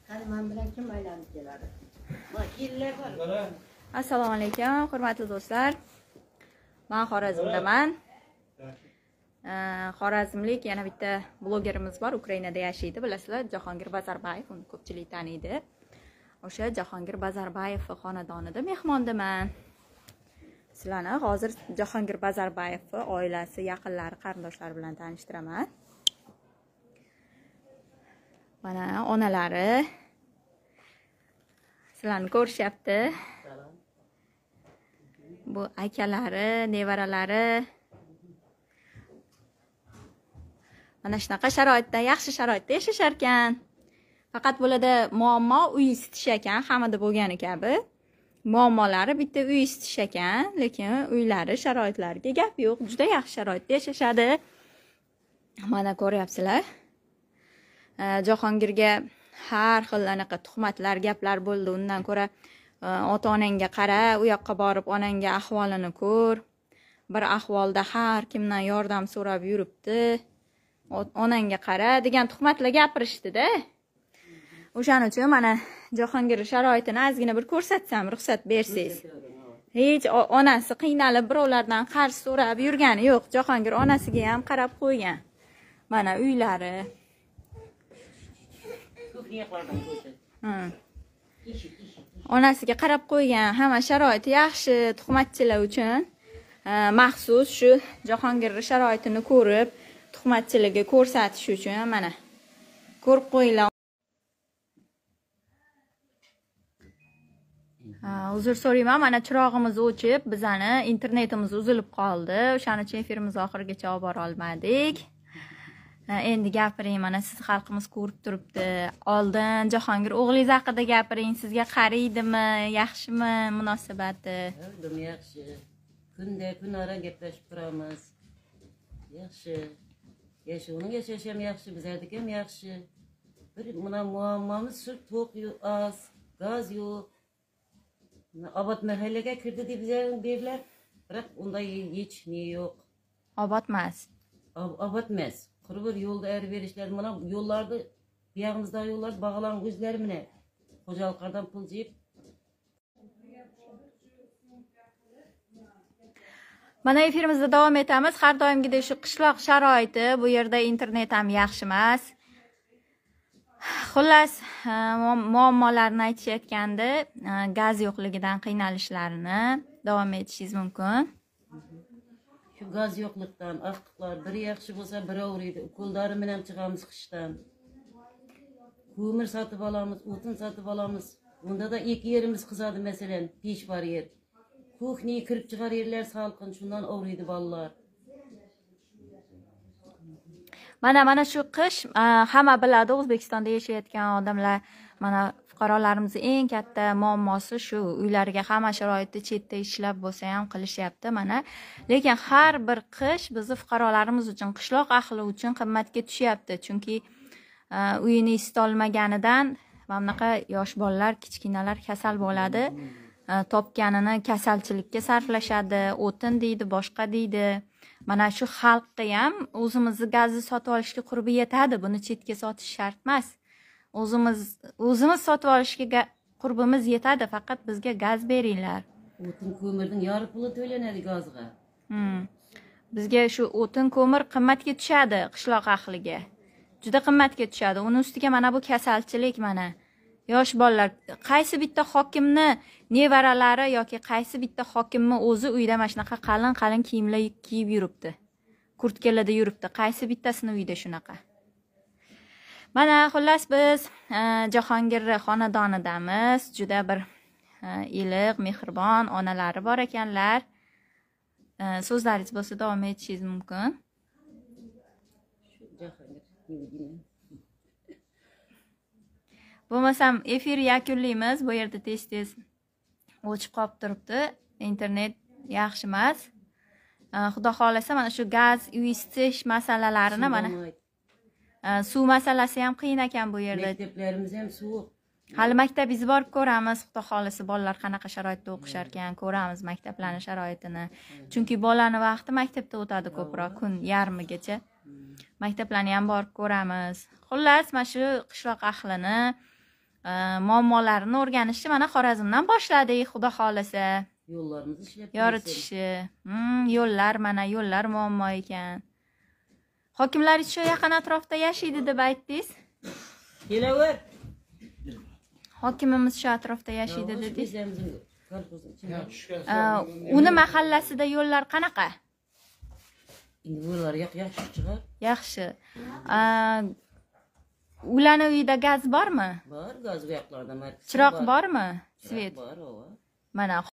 Qani men bilan kim aylanib keladi? Vakillar bor. Assalomu alaykum, hurmatli do'stlar. Men Xorazmdaman. Xorazmlik yana bitta blogerimiz bor, Ukrainada yashaydi, bilasizlar, Jahongir Bazarbayev, uni ko'pchilik taniydi. O'sha Jahongir Bazarbayev xonadonida mehmondaman. Sizlarni hozir Jahongir Bazarbayev oilasi, yaqinlari, qarindoshlari bilan tanishtiraman. Mana onalari sizlarni ko'rishyapti. Bu akalari, nevaralari. Mana shunaqa sharoitda, yaxshi sharoitda yashashar ekan. Faqat bo'ladi muammo uy isitish ekan, hammada bo'lgani kabi. Muammolari bitta uy isitish ekan, lekin uylari, sharoitlariga gap yo'q. Juda yaxshi sharoitda yashashadi. Mana ko'ryapsizlar. Jahongirga har xil anaqa tuhmatlar, gaplar bo'ldi. Undan ko'ra ota-onangga qara, u yoqqa borib onangga ahvolini ko'r. Bir ahvolda har kimdan yordam so'rab yuribdi. Onangga qara degan tuhmatlar gapirishdi-da. O'shaning uchun mana Jahongir sharoitini ozgina bir ko'rsatsam, ruxsat bersangiz. Hech onasi qiynalib birovlardan qarz so'rab yurgani yo'q. Jahongir onasiga ham qarab qo'ygan. Mana uylari. Onasiga qarab qo'ygan, hamma sharoiti yaxshi. Tuhmatchilar uchun maxsus shu Jahongir sharoitini ko'rib, tuhmatchilarga ko'rsatish uchun mana ko'rib qo'yinglar. Uzr so'rayman, mana chirog'imiz o'chib, bizani internetimiz uzilib qoldi. O'shaning uchun efirimiz oxirigacha olib bora olmadik. Endi gapiring, mana siz xalqimiz ko'rib turibdi. Oldin Jahongir o'g'lingiz haqida gapiring, sizga qaraydimi, yaxshimi munosabati? Yaxshi. Kun-ara gaplashib turamiz. Yaxshi. Uning yashashi ham yaxshi, bizlarniki ham yaxshi. Bir mana muammomiz shu to'q az, gaz yo'q. Obod mahallaga kirdi deb bizlarga berlar, biroq unday hech ne yo'q. Obod emas. Obod emas. Qurib yo'lda er berishlar, mana yo'llarni, buyog'imizda yo'llar bog'lan o'zlari bilan xo'jaliklardan pul yeb. Mana efirimizda davom etamiz. Har doimgidek shu qishloq sharoiti, bu yerda internet ham yaxshi emas. Xullas, muammolarni aytishayotganda, gaz yo'qligidan qiynalishlarini davom etishingiz mumkin. Shu gaz yo'qlikdan aqtiqlar biri yaxshi bo'lsa, biri o'riydi. Ukollari bilan chiqamiz qishdan. Ko'mir sotib olamiz, o'tin sotib olamiz. Unda da ikki yerimiz qizadi, masalan, pesh bor yer. Kuxniga kirib chiqar yerlar salqin, shundan o'riydi bolalar. Mana shu qish hamma biladi, O'zbekistonda yashayotgan odamlar, mana fuqarolarimiz eng katta muammosi shu, uylariga hamma sharoitda chetda ishlab bo'lsa ham qilishyapti mana. Lekin har bir qish bizni fuqarolarimiz uchun, qishloq ahli uchun qimmatga tushyapti, chunki uyini isita olmaganidan bunaqa yosh bolalar, kichkinalar kasal bo'ladi. Topganini kasalchilikka sarflashadi, o'tin deydi, boshqa deydi. Mana shu xalqqa ham o'zimizni gazni sotib olishga qurbi yetadi, buni chetga sotish shart emas. O'zimiz sotib olishga qurbimiz yetadi, faqat bizga gaz beringlar. O'tin ko'mirning yarı puli to'lanadi gazga. Bizga shu o'tin ko'mir qimmatga tushadi, qishloq ahliga. Juda qimmatga tushadi. Uning ustiga mana bu kasalchilik mana. Yosh bolalar, qaysi bitta hokimni nevaralari yoki qaysi bitta hokimni o'zi uyda mana shunaqa qalin kiyimlar kiyib yuribdi. Kurtkalarda yuribdi. Qaysi bittasini uyda shunaqa? Mana xullas biz Jahongir xonadonidamiz. Juda bir iliq, mehribon onalari bor ekanlar. So'zlaringiz bo'lsa davom etishingiz mumkin. Bo'lmasam efir yakunlaymiz. Bu yerda tez-tez o'chib qolib turibdi. Internet yaxshi emas. Xudo xolasa mana shu gaz, uy isitish masalalarini mana suv masalasi ham qiyin ekan bu yerda. Maktablarimiz ham suv. Hali maktabingiz borib ko'ramiz. Xudo xolasa bolalar qanaqa sharoitda o'qishar ekan, ko'ramiz maktablarning sharoitini. Chunki bolaning vaqti maktabda o'tadi ko'proq, kun yarmigacha. Maktablarni ham borib ko'ramiz. Xullas, mana shu qishloq ahlini muammolarini o'rganishni mana Xorazmdan boshladik, xudo xolasa. Yo'llarimizni ishlab Yoritishi. Yo'llar, mana yo'llar muammo ekan. Hokimlaringiz shu yaqin atrofda yashaydi deb aytdingiz. Kelaver. Hokimimiz shu atrofda yashaydi dedingiz. Bizimizin kolxozning ichida. Uni mahallasida yo'llar qanaqa? Yo'llar yaxshi chiqar. Yaxshi. Ularning uyida gaz bormi? Bor, gaz bu yoqlarda. Chiroq bormi? Svet. Bor, ova. Mana